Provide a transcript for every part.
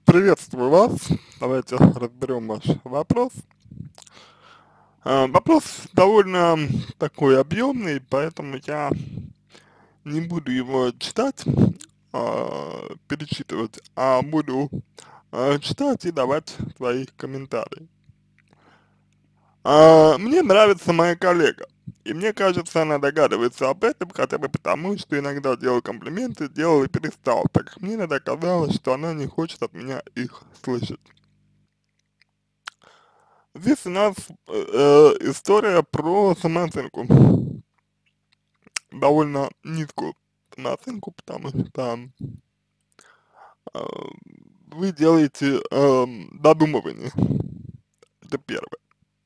Приветствую вас. Давайте разберем ваш вопрос. Вопрос довольно такой объемный, поэтому я не буду его читать, перечитывать, а буду читать и давать свои комментарии. Мне нравится моя коллега, и мне кажется, она догадывается об этом хотя бы потому, что иногда делал комплименты, делал и перестал, так как мне иногда казалось, что она не хочет от меня их слышать. Здесь у нас история про самооценку, довольно низкую самооценку, потому что э, вы делаете додумывание, это первое.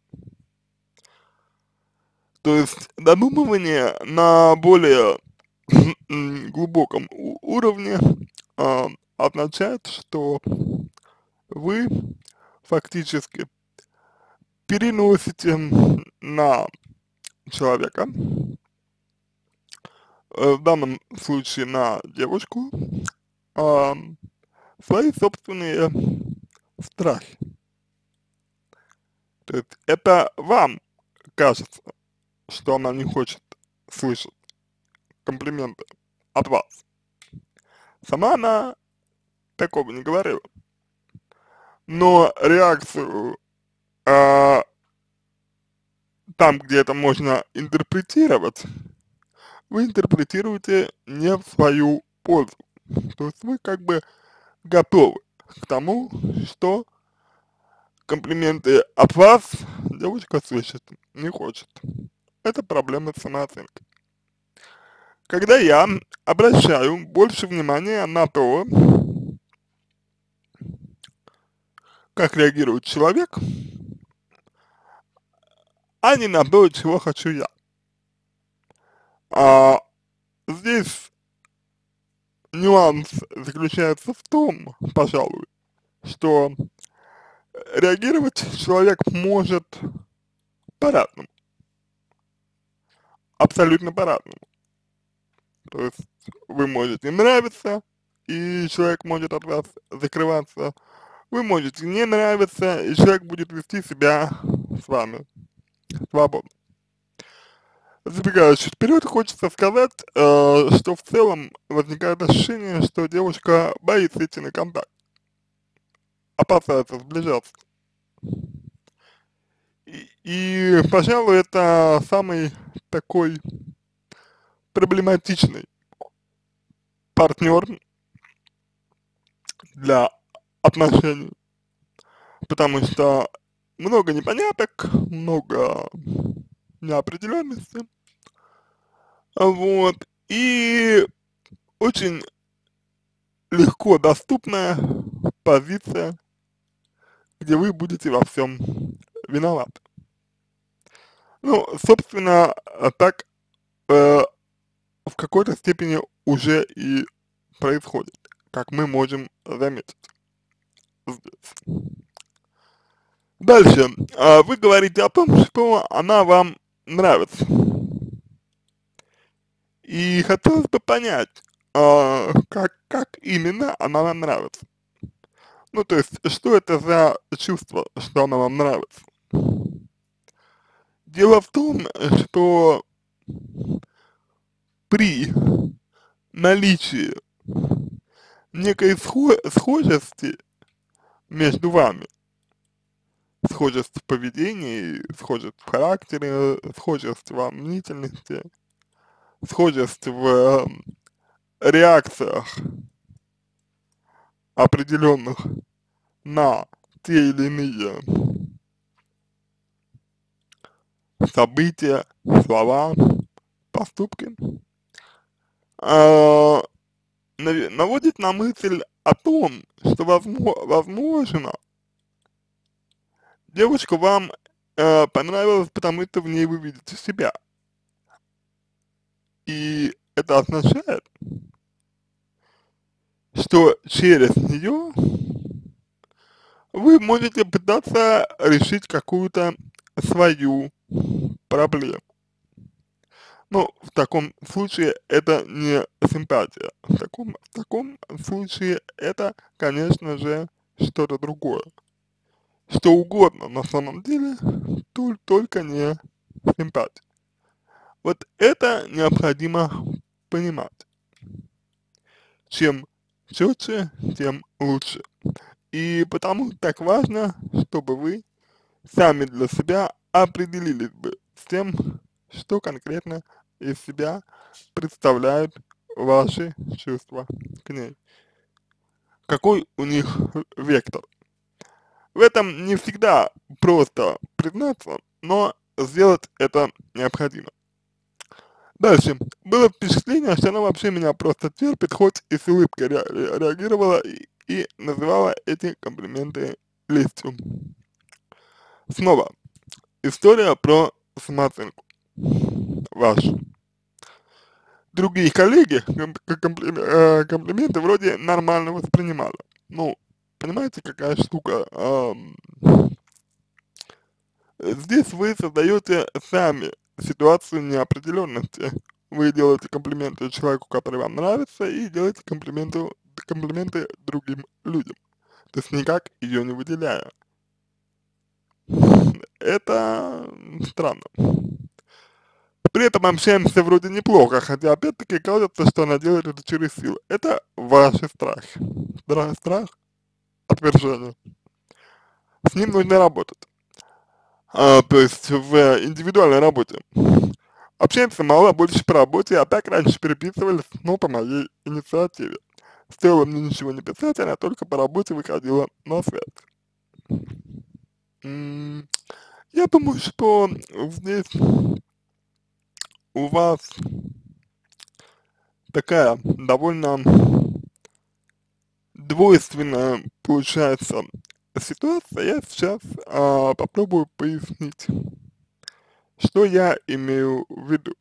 То есть додумывание на более глубоком уровне означает, что вы фактически переносите на человека, в данном случае на девушку, а, свои собственные страхи. То есть это вам кажется, что она не хочет слышать комплименты от вас. Сама она такого не говорила. Но реакцию а, там, где это можно интерпретировать, вы интерпретируете не в свою пользу. То есть вы как бы готовы к тому, что комплименты от вас девушка слышит, не хочет. Это проблема с самооценкой. Когда я обращаю больше внимания на то, как реагирует человек, а не на то, чего хочу я. А здесь нюанс заключается в том, пожалуй, что реагировать человек может по-разному, абсолютно по-разному. То есть вы можете нравиться, и человек может от вас закрываться, вы можете не нравиться, и человек будет вести себя с вами свободно. Забегая чуть вперед, хочется сказать, что в целом возникает ощущение, что девушка боится идти на контакт, опасается сближаться. Пожалуй, это самый такой проблематичный партнер для отношений, потому что много непоняток, много неопределенности, вот, и очень легко доступная позиция, где вы будете во всем виноваты. Ну, собственно, так в какой-то степени уже и происходит, как мы можем заметить здесь. Дальше. Вы говорите о том, что она вам нравится. И хотелось бы понять, как именно она вам нравится. Ну, то есть, что это за чувство, что она вам нравится? Дело в том, что при наличии некой схожести между вами, схожесть в поведении, схожесть в характере, схожесть во мнительности, схожесть в реакциях определенных на те или иные события, слова, поступки, а, наводит на мысль о том, что возможно, девушка вам понравилась, потому что в ней вы видите себя. И это означает, что через нее вы можете пытаться решить какую-то свою проблему. Ну, в таком случае это не симпатия. В таком случае это, конечно же, что-то другое, что угодно на самом деле, только не симпатия. Вот это необходимо понимать. Чем четче, тем лучше. И потому так важно, чтобы вы сами для себя определились бы с тем, что конкретно из себя представляют ваши чувства к ней. Какой у них вектор. В этом не всегда просто признаться, но сделать это необходимо. Дальше. Было впечатление, что она вообще меня просто терпит, хоть и с улыбкой реагировала и называла эти комплименты лестью. Снова. История про самооценку вашу. Другие коллеги комплименты вроде нормально воспринимали. Ну, понимаете, какая штука? Здесь вы создаете сами ситуацию неопределенности. Вы делаете комплименты человеку, который вам нравится, и делаете комплименты другим людям. То есть никак ее не выделяя. Это странно. При этом общаемся вроде неплохо, хотя опять-таки кажется, что она делает это через силу. Это ваши страхи. Страх отвержения. С ним нужно работать. То есть в индивидуальной работе. Общаемся мало, больше по работе, а так раньше переписывались, но по моей инициативе. Стоило мне ничего не писать, она только по работе выходила на связь. Я думаю, что здесь у вас такая довольно двойственная получается ситуация. Я сейчас попробую пояснить, что я имею в виду.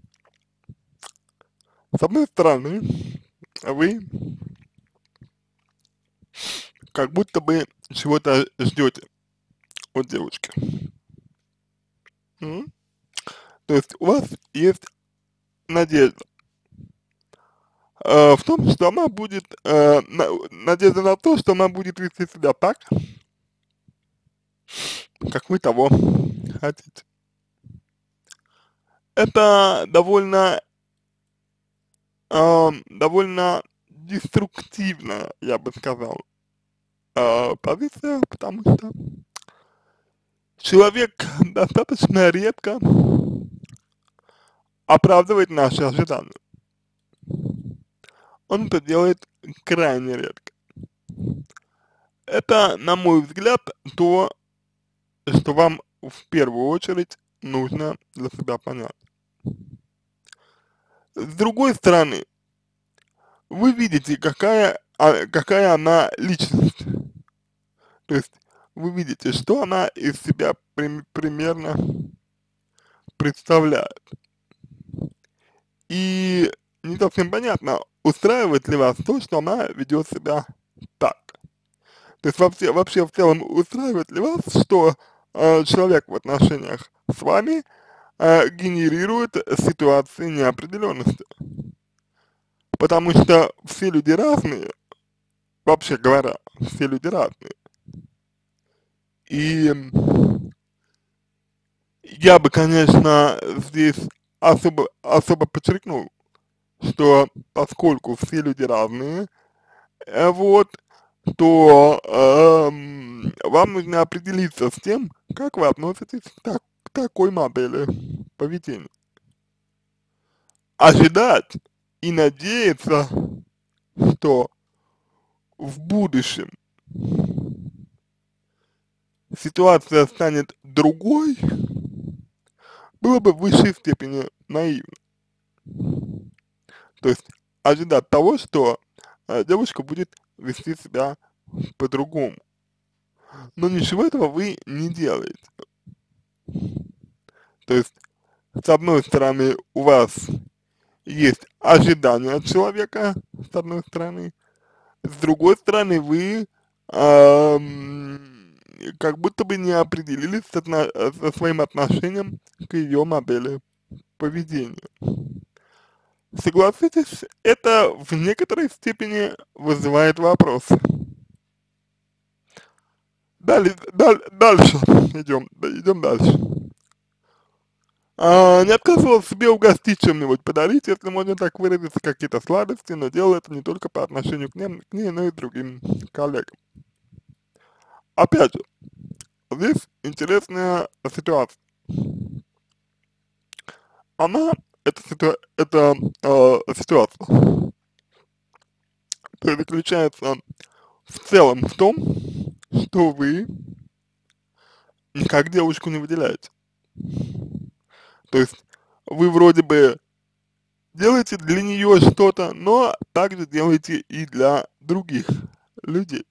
С одной стороны, вы как будто бы чего-то ждете от девушки. М? То есть у вас есть надежда в том, что она будет, надежда на то, что она будет вести себя так, как вы того хотите. Это довольно деструктивная, я бы сказал, позиция, потому что человек достаточно редко оправдывает наши ожидания. Он это делает крайне редко. Это, на мой взгляд, то, что вам в первую очередь нужно для себя понять. С другой стороны, вы видите, какая она личность. То есть вы видите, что она из себя примерно представляет. И не совсем понятно, устраивает ли вас то, что она ведет себя так. То есть вообще в целом устраивает ли вас, что человек в отношениях с вами генерирует ситуации неопределенности? Потому что все люди разные, вообще говоря, все люди разные. И я бы, конечно, здесь особо подчеркнул, что поскольку все люди разные, вот, то вам нужно определиться с тем, как вы относитесь к такой модели поведения. Ожидать и надеяться, что в будущем ситуация станет другой, было бы в высшей степени наивно. То есть ожидать того, что девушка будет вести себя по-другому. Но ничего этого вы не делаете. То есть, с одной стороны, у вас есть ожидания от человека, с одной стороны, с другой стороны, вы как будто бы не определились со своим отношением к ее модели поведения. Согласитесь, это в некоторой степени вызывает вопросы. Дальше идем дальше. Не отказывал себе угостить чем-нибудь, подарить, если можно так выразиться, какие-то сладости, но делал это не только по отношению к ней, но и другим коллегам. Опять же, здесь интересная ситуация. Она, эта ситуация заключается в целом в том, что вы никак девушку не выделяете. То есть вы вроде бы делаете для нее что-то, но также делаете и для других людей.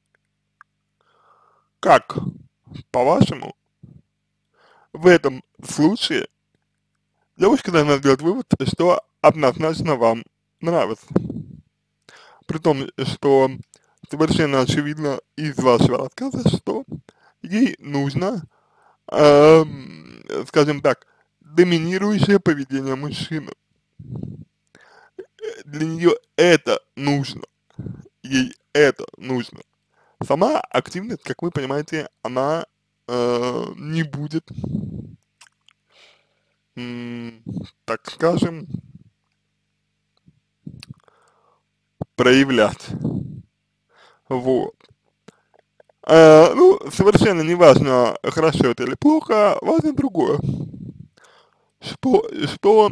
Как, по-вашему, в этом случае девушка должна сделать вывод, что однозначно вам нравится? При том, что совершенно очевидно из вашего рассказа, что ей нужно, скажем так, доминирующее поведение мужчины. Для нее это нужно, ей это нужно. Сама активность, как вы понимаете, она не будет, так скажем, проявлять. Вот. Ну, совершенно не важно, хорошо это или плохо, важно другое. Что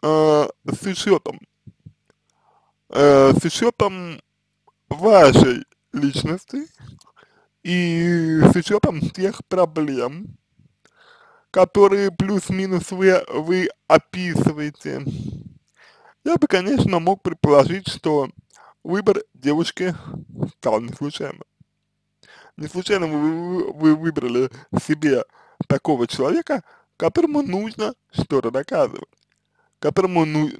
с учетом вашей личности и с учетом тех проблем, которые плюс-минус вы описываете, я бы, конечно, мог предположить, что выбор девушки стал не случайно. Не случайно вы выбрали себе такого человека, которому нужно что-то доказывать, которому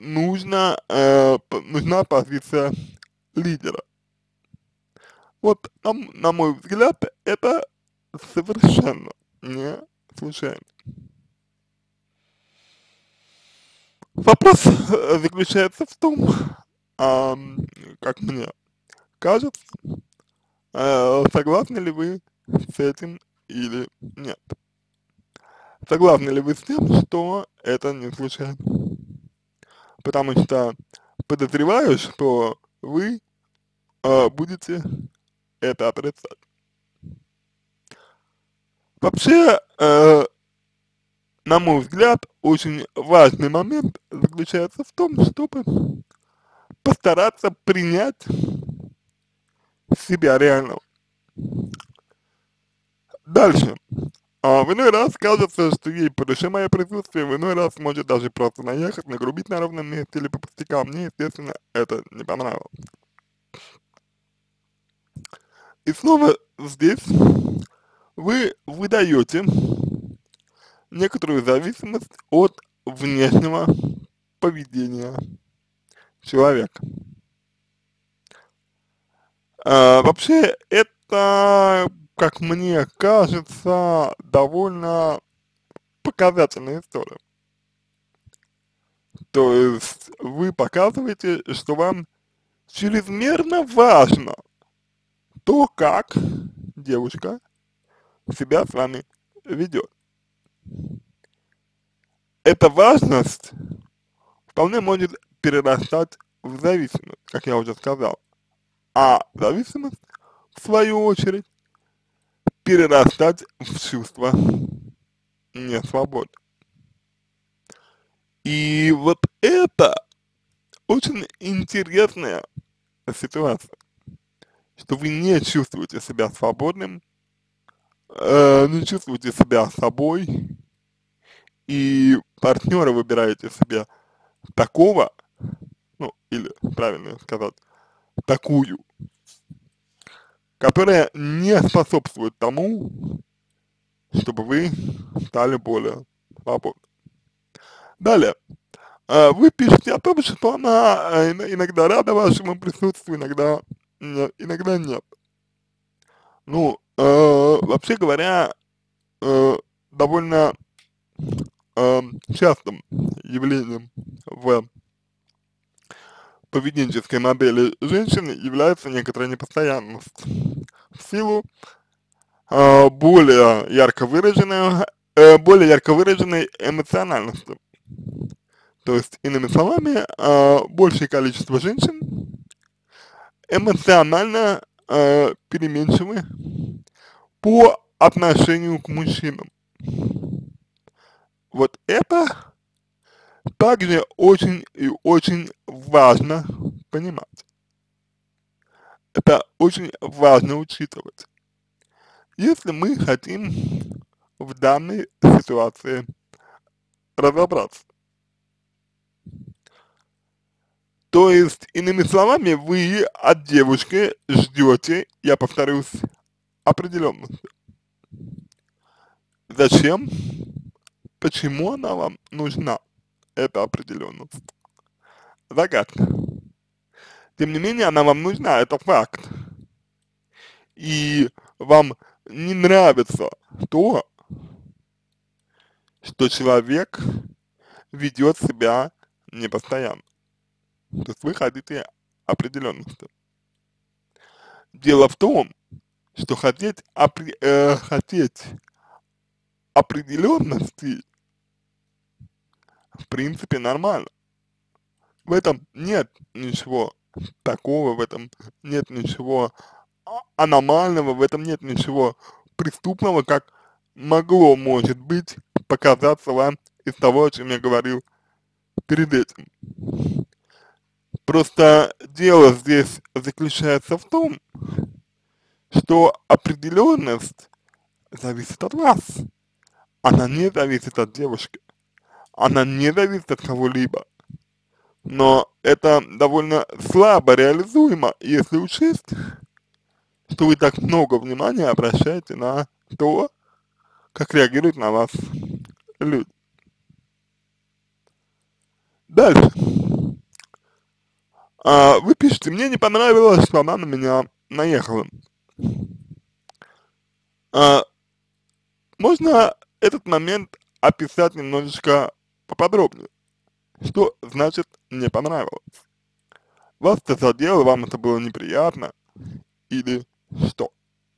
нужна позиция лидера. Вот, на мой взгляд, это совершенно не случайно. Вопрос заключается в том, как мне кажется, согласны ли вы с этим или нет. Согласны ли вы с тем, что это не случайно? Потому что подозреваю, что вы будете это отрицать. Вообще, на мой взгляд, очень важный момент заключается в том, чтобы постараться принять себя реально. Дальше. В иной раз кажется, что ей по душе мое присутствие, в иной раз может даже просто наехать, нагрубить на ровном месте или по пустякам. Мне, естественно, это не понравилось. И снова здесь вы выдаете некоторую зависимость от внешнего поведения человека. Вообще, это, как мне кажется, довольно показательная история. То есть вы показываете, что вам чрезмерно важно то, как девушка себя с вами ведет. Эта важность вполне может перерастать в зависимость, как я уже сказал. А зависимость, в свою очередь, перерастать в чувство несвободы. И вот это очень интересная ситуация, что вы не чувствуете себя свободным, не чувствуете себя собой, и партнера выбираете себе такого, ну, или, правильно сказать, такую, которая не способствует тому, чтобы вы стали более свободны. Далее. Вы пишете о том, что она иногда рада вашему присутствию, иногда нет. Ну, вообще говоря, довольно частым явлением в поведенческой модели женщины является некоторая непостоянность в силу более ярко выраженной эмоциональностью. То есть, иными словами, большее количество женщин эмоционально переменчивы по отношению к мужчинам. Вот это также очень и очень важно понимать. Это очень важно учитывать. Если мы хотим в данной ситуации разобраться. То есть, иными словами, вы от девушки ждете, я повторюсь, определенности. Зачем? Почему она вам нужна? Эта определенность. Загадка. Тем не менее, она вам нужна, это факт. И вам не нравится то, что человек ведет себя непостоянно. То есть вы хотите определенности. Дело в том, что хотеть определенности в принципе нормально. В этом нет ничего такого, в этом нет ничего аномального, в этом нет ничего преступного, как могло, может быть, показаться вам из того, о чем я говорил перед этим. Просто дело здесь заключается в том, что определенность зависит от вас. Она не зависит от девушки. Она не зависит от кого-либо. Но это довольно слабо реализуемо, если учесть, что вы так много внимания обращаете на то, как реагируют на вас люди. Дальше. Вы пишете, мне не понравилось, что она на меня наехала. А, можно этот момент описать немножечко поподробнее. Что значит не понравилось? Вас это задело, вам это было неприятно или что?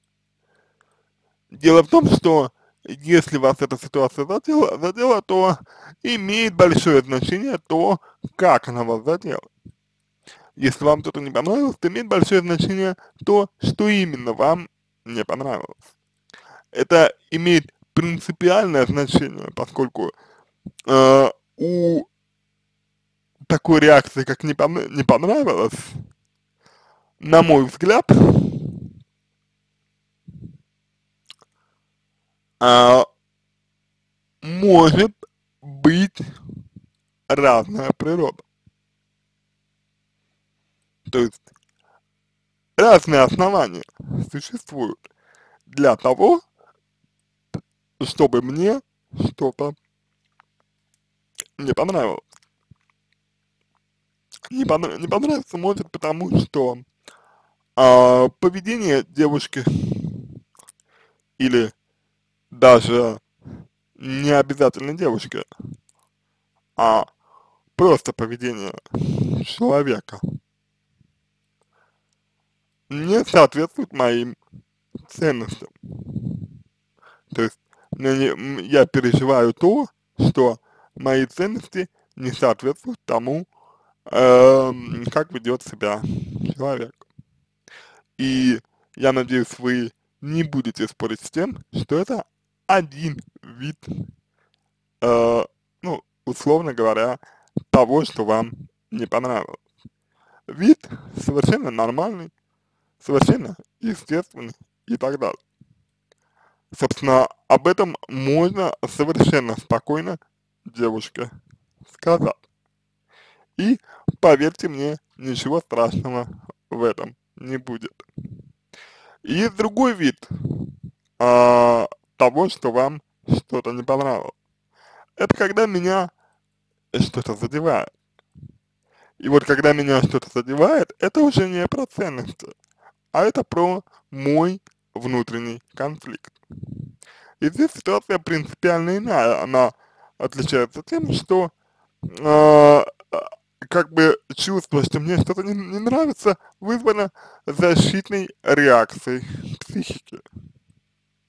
Дело в том, что если вас эта ситуация задела, то имеет большое значение то, как она вас задела. Если вам что-то не понравилось, то имеет большое значение то, что именно вам не понравилось. Это имеет принципиальное значение, поскольку у такой реакции, как не понравилось, на мой взгляд, а, может быть разная природа. То есть разные основания существуют для того, чтобы мне что-то не понравилось. Не понравится может потому, что поведение девушки или даже не обязательно девушки, а просто поведение человека не соответствует моим ценностям. То есть я переживаю то, что мои ценности не соответствуют тому, как ведет себя человек. И я надеюсь, вы не будете спорить с тем, что это один вид, ну, условно говоря, того, что вам не понравилось. Вид совершенно нормальный, совершенно естественный и так далее. Собственно, об этом можно совершенно спокойно девушке сказать. И поверьте мне, ничего страшного в этом не будет. И есть другой вид того, что вам что-то не понравилось. Это когда меня что-то задевает. И вот когда меня что-то задевает, это уже не про ценности, а это про мой внутренний конфликт. И здесь ситуация принципиально иная, она отличается тем, что э, как бы чувство, что мне что-то не нравится, вызвано защитной реакцией психики.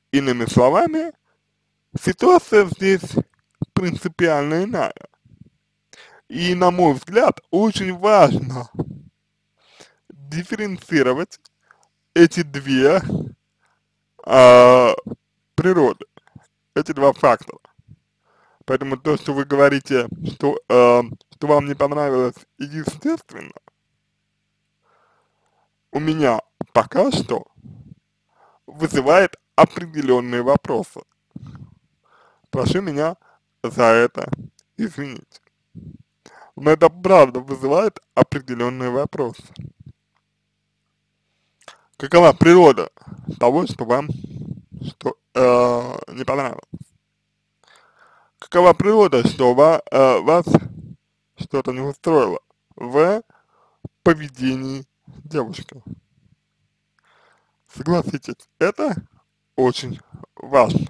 Иными словами, ситуация здесь принципиально иная. И, на мой взгляд, очень важно дифференцировать эти две а, природы, эти два фактора. Поэтому то, что вы говорите, что вам не понравилось, естественно, у меня пока что вызывает определенные вопросы. Прошу меня за это извинить. Но это правда вызывает определенные вопросы. Какова природа того, что вам не понравилось? Какова природа, что вас что-то не устроило в поведении девушки? Согласитесь, это очень важно.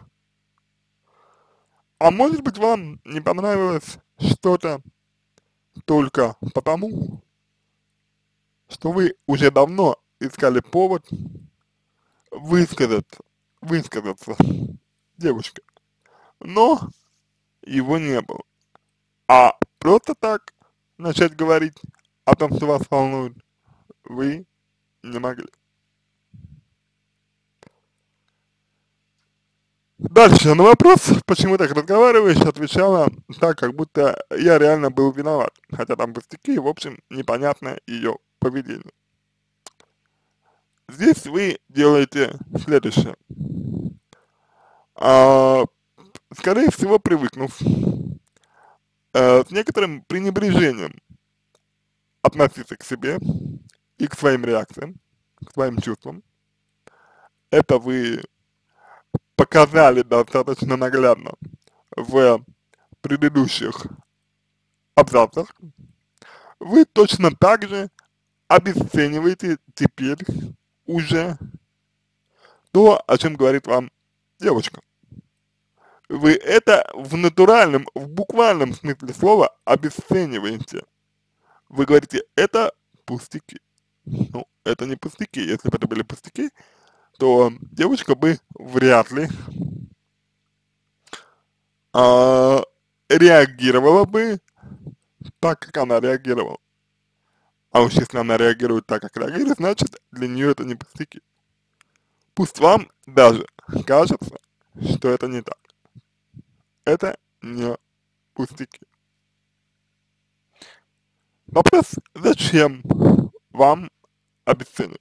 А может быть, вам не понравилось что-то только потому, что вы уже давно искали повод высказаться девушке, но его не было. А просто так начать говорить о том, что вас волнует, вы не могли. Дальше на вопрос, почему так разговариваешь, отвечала так, как будто я реально был виноват, хотя там пустяки, в общем, непонятно ее поведение. Здесь вы делаете следующее. А, Скорее всего, привыкнув с некоторым пренебрежением относиться к себе и к своим реакциям, к своим чувствам, это вы показали достаточно наглядно в предыдущих абзацах, вы точно так же обесцениваете теперь уже то, о чем говорит вам девушка. Вы это в натуральном, в буквальном смысле слова обесцениваете. Вы говорите, это пустяки. Ну, это не пустяки. Если бы это были пустяки, то девушка бы вряд ли а, реагировала бы так, как она реагировала. А уж если она реагирует так, как реагирует, значит, для нее это не пустяки. Пусть вам даже кажется, что это не так. Это не пустяки. Вопрос, зачем вам обесценивать?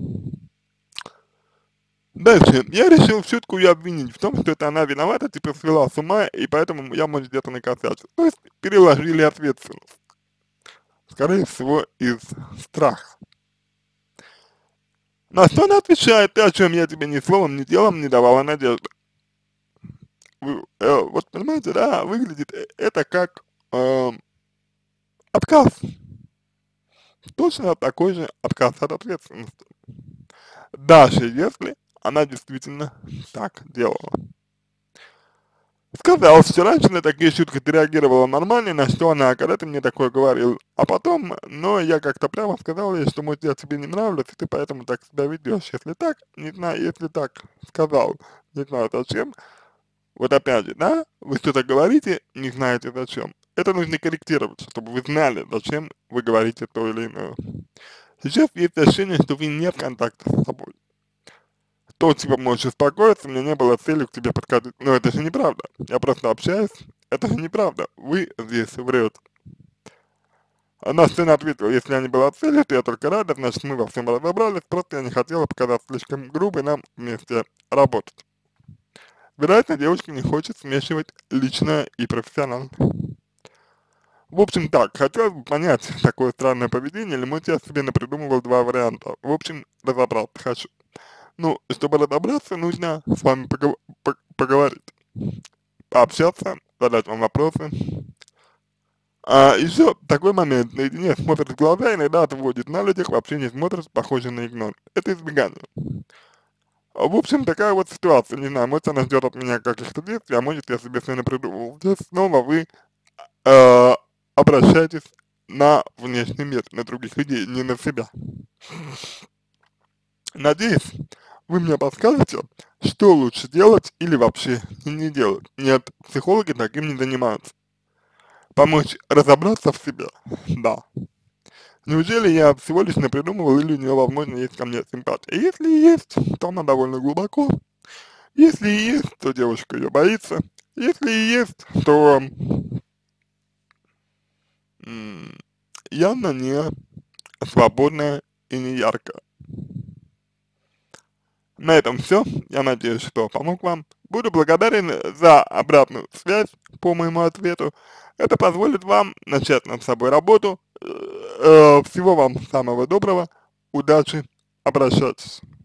Дальше. Я решил шутку ее обвинить в том, что это она виновата, типа свела с ума, и поэтому я, может, где-то накосячил. То есть переложили ответственность. Скорее всего, из страха. На что она отвечает, ты о чем я тебе ни словом, ни делом не давала надежды. Вот понимаете, да, выглядит это как отказ. Точно такой же отказ от ответственности. Даже если она действительно так делала. Сказал, что раньше на такие шутки ты реагировала нормально, на что она, когда ты мне такое говорил, а потом, но я как-то прямо сказал ей, что, может, я тебе не нравлюсь, и ты поэтому так себя ведешь. Если так, не знаю, если так сказал, не знаю зачем, вот опять же, да, вы что-то говорите, не знаете зачем. Это нужно корректировать, чтобы вы знали, зачем вы говорите то или иное. Сейчас есть ощущение, что вы не в контакте с собой. То, типа, можешь успокоиться, у меня не было цели к тебе подходить. Но это же неправда. Я просто общаюсь, это же неправда. Вы здесь врете. Она сцена ответила, если я не была целью, то я только рада, значит мы во всем разобрались, просто я не хотела показаться слишком грубой нам вместе работать. Вероятно, девушка не хочет смешивать личное и профессиональное. В общем так, хотелось бы понять такое странное поведение, или может я себе напридумывал два варианта. В общем, разобраться хочу. Ну, чтобы разобраться, нужно с вами поговорить, пообщаться, задать вам вопросы. А еще такой момент, наедине смотришь в глаза, иногда отводит на людях, вообще не смотришь, похоже на игнор. Это избегание. В общем, такая вот ситуация, не знаю, может она ждет от меня каких-то действий, а может я себе все напридумывал. Здесь снова вы э, обращаетесь на внешний мир, на других людей, не на себя. Надеюсь, вы мне подскажете, что лучше делать или вообще не делать? Нет, психологи таким не занимаются. Помочь разобраться в себе? Да. Неужели я всего лишь напридумывал или у нее, возможно, есть ко мне симпатия? Если и есть, то она довольно глубоко. Если и есть, то девушка ее боится. Если и есть, то м, явно не свободная и не яркая. На этом все. Я надеюсь, что помог вам. Буду благодарен за обратную связь по моему ответу. Это позволит вам начать над собой работу. Всего вам самого доброго. Удачи. Обращайтесь.